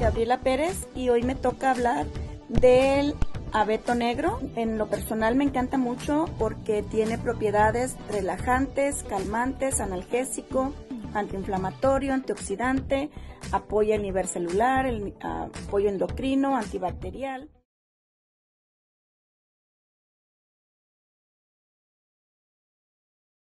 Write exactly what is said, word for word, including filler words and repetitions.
Gabriela Pérez y hoy me toca hablar del abeto negro. En lo personal me encanta mucho porque tiene propiedades relajantes, calmantes, analgésico, antiinflamatorio, antioxidante, apoya el nivel celular, el apoyo endocrino, antibacterial.